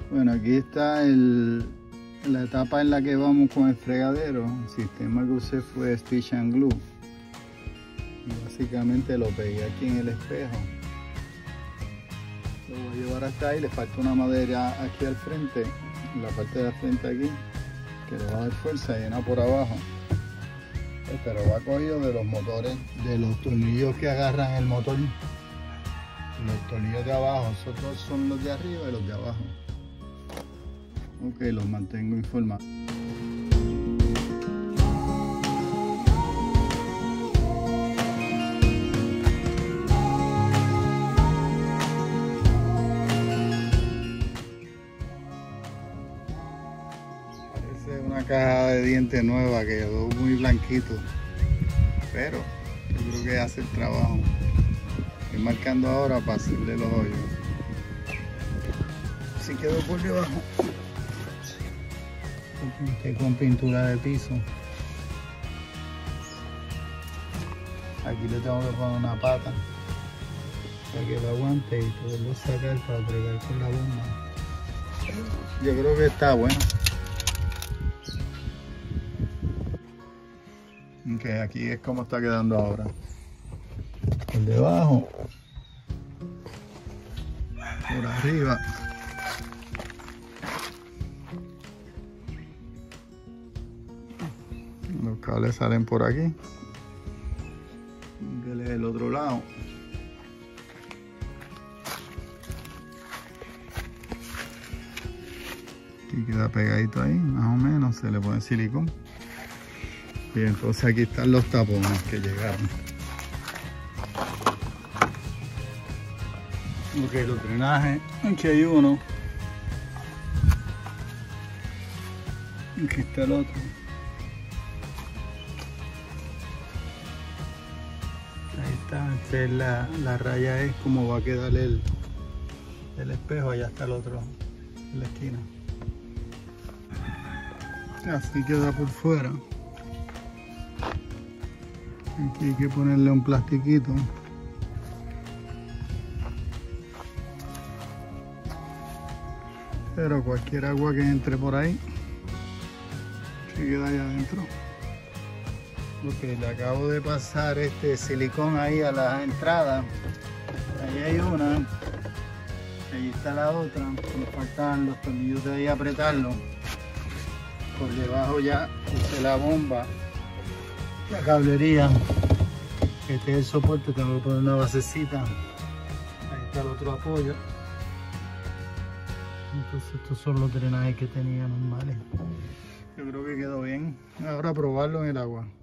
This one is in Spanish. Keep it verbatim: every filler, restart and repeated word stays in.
Bueno, aquí está el, la etapa en la que vamos con el fregadero. El sistema que usé fue Stitch and Glue. Y básicamente lo pegué aquí en el espejo. Lo voy a llevar hasta ahí. Le falta una madera aquí al frente, en la parte de la frente aquí, que le va a dar fuerza, llena por abajo. Pero va cogido de los motores, de los tornillos que agarran el motor. Los tornillos de abajo, esos dos son los de arriba y los de abajo. Ok, los mantengo informados. Parece una caja de dientes nueva que quedó muy blanquito, pero yo creo que hace el trabajo. Estoy marcando ahora para hacerle los hoyos. Si quedó por debajo, lo pinté con pintura de piso. Aquí le tengo que poner una pata para que lo aguante y poderlo sacar para bregar con la bomba. Yo creo que está bueno. Ok, aquí es como está quedando ahora. Por debajo, por arriba. Los cables salen por aquí. Este es el otro lado. Aquí queda pegadito ahí, más o menos. Se le pone silicón. Y entonces aquí están los tapones que llegaron. Ok, los drenajes. Aquí hay uno. Aquí está el otro. Ahí está. Esta es la, la raya es como va a quedar el, el espejo. Allá está el otro en la esquina. Así queda por fuera. Aquí hay que ponerle un plastiquito. Pero cualquier agua que entre por ahí se queda ahí adentro. Ok, le acabo de pasar este silicón ahí a la entrada. Ahí hay una. Ahí está la otra. Me faltan los tornillos de ahí apretarlo. Por debajo ya puse la bomba. La cablería. Este es el soporte, tengo que poner una basecita. Ahí está el otro apoyo. Entonces estos son los drenajes que tenía normales. Yo creo que quedó bien. Ahora probarlo en el agua.